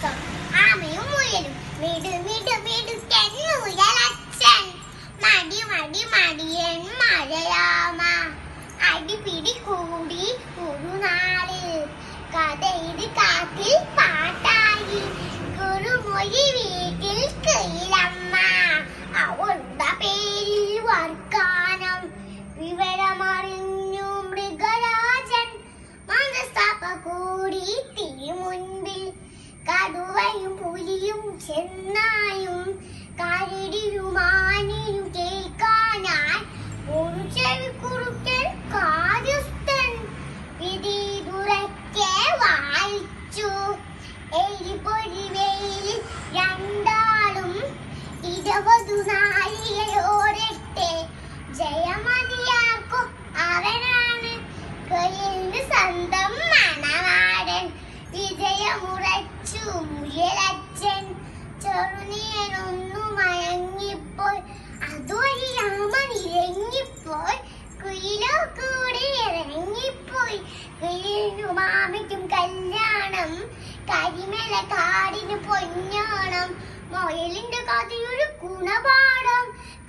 ദിവസം ആമയും മുയലും മുയലച്ഛൻ മടി മടി മടിയൻ മഴയാമ അടിപിടി കൂടി ഒരു നാള് കഥ ഇത് കാട്ടിൽ പാട്ടായി കുറുമൊഴി വീട്ടിൽ കയ്യിലമ്മ അവളുടെ പേരിൽ വർക്കാനം വിവരമറിഞ്ഞു മൃഗരാജൻ മനസ്താപ കൂടി തിരുമുൻപിൽ കടുവയും പുലിയും ചെന്നായും കരടിയുമാനിയും കേൾക്കാനായി ഒരു ചെവിക്കുറുക്കൻ കാര്യസ്ഥൻ വിധി ദുരക്കെ വായിച്ചു എരിപൊരിവേലിൽ രണ്ടാളും 20 നാഴികയോരട്ടെ ജയമതിയാക്കും അവനാണ് കൊയിലിന് സ്വന്തം മണവാടൻ വിജയമുറച്ചു മുയലച്ഛൻ ചെറുനീരനൊന്നു മയങ്ങിപ്പോയി അതുവഴി രാമൻ ഇറങ്ങിപ്പോയി കുയിലോ കൂടി ഇറങ്ങിപ്പോയി കുയിലിനു മാമയ്ക്കും കല്യാണം കരിമല കാടിന് പൊന്നോണം മുയലിന്റെ കഥയൊരു ഗുണപാഠം